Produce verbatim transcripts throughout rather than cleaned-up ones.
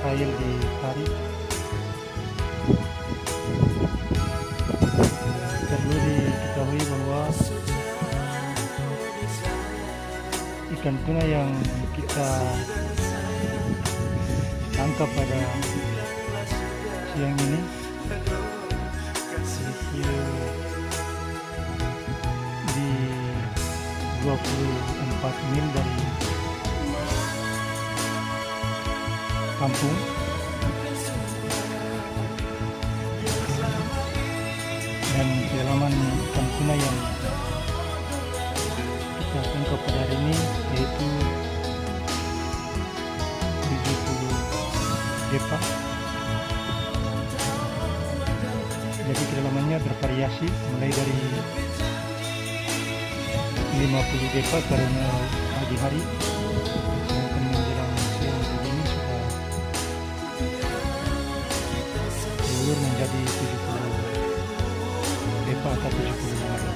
Israel di Pari. Perlu diketahui bahwa ikan tuna yang kita tangkap pada siang ini itu di dua puluh empat mil dari kampung. Dan kedalaman ikan tuna yang kita tangkap pada hari ini yaitu tujuh puluh depa. Jadi kedalamannya bervariasi mulai dari lima puluh depa karena pagi hari, sedangkan menjelang siang begini sudah turun menjadi tujuh puluh depa atau tujuh puluh lima depa.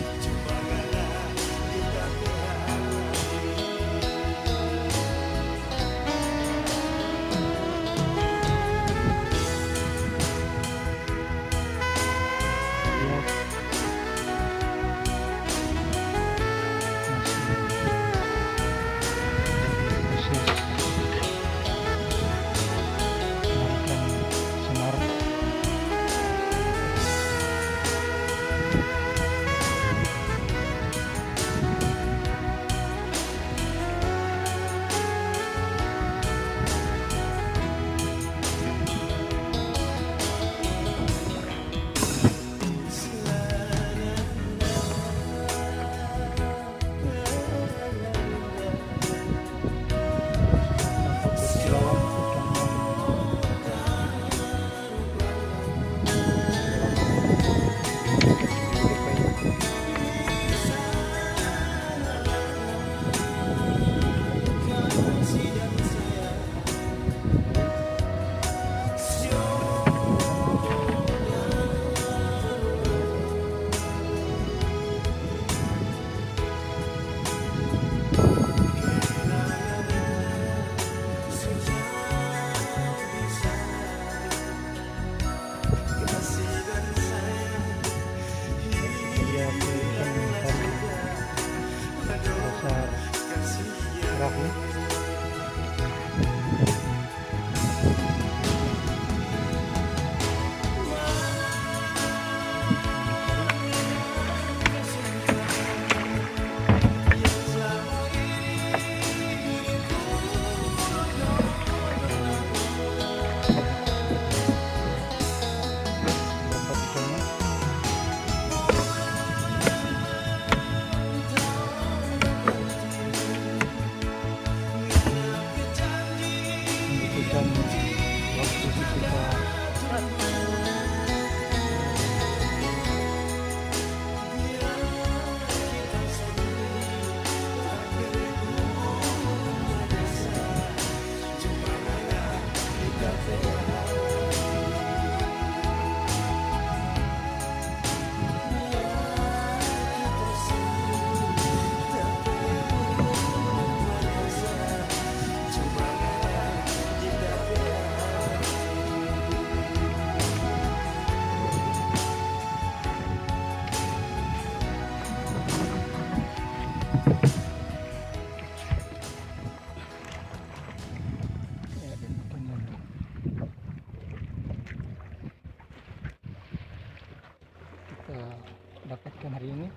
Dapatkan hari ini.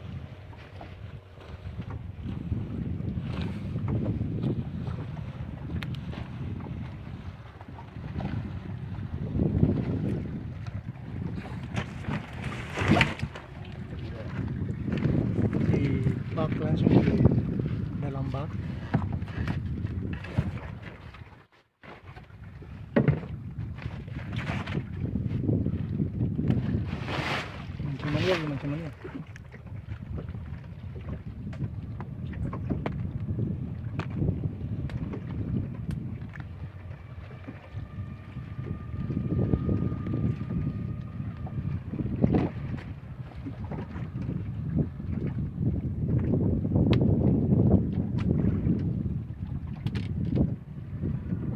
Di bak, langsung di dalam bak. Macam mana macam mana?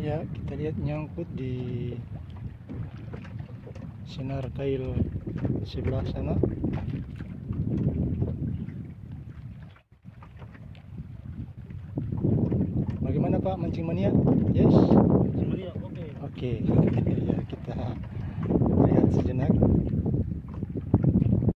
Ya, kita lihat nyangkut di sinar kail sebelah sana. Bagaimana Pak, mancing mania? Yes? Mancing mania, oke. Oke, ya kita lihat sejenak.